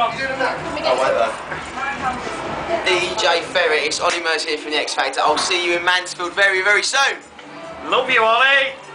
Oh, whatever. DJ Ferret, it's Olly Murs here from the X Factor. I'll see you in Mansfield very, very soon. Love you, Ollie.